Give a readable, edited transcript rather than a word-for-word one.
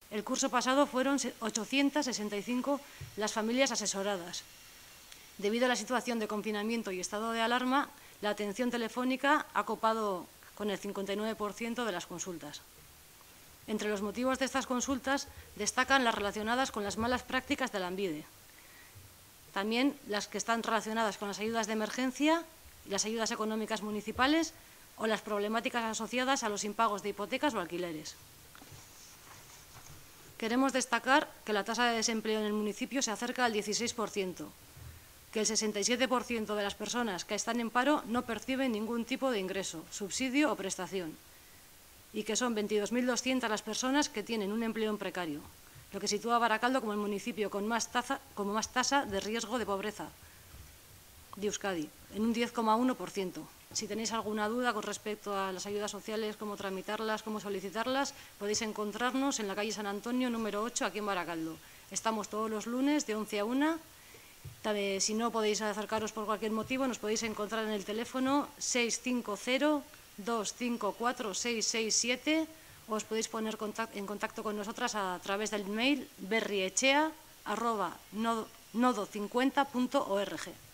El curso pasado fueron 865 las familias asesoradas. Debido a la situación de confinamiento y estado de alarma, la atención telefónica ha copado con el 59% de las consultas. Entre los motivos de estas consultas destacan las relacionadas con las malas prácticas de Lanbide, también las que están relacionadas con las ayudas de emergencia, las ayudas económicas municipales o las problemáticas asociadas a los impagos de hipotecas o alquileres. Queremos destacar que la tasa de desempleo en el municipio se acerca al 16%, que el 67% de las personas que están en paro no perciben ningún tipo de ingreso, subsidio o prestación, y que son 22.200 las personas que tienen un empleo en precario, lo que sitúa a Baracaldo como el municipio con más tasa de riesgo de pobreza de Euskadi, en un 10,1%. Si tenéis alguna duda con respecto a las ayudas sociales, cómo tramitarlas, cómo solicitarlas, podéis encontrarnos en la calle San Antonio, número 8, aquí en Baracaldo. Estamos todos los lunes de 11 a 1. Si no podéis acercaros por cualquier motivo, nos podéis encontrar en el teléfono 650-254-667 o os podéis poner en contacto con nosotras a través del mail berriechea@nodo50.org.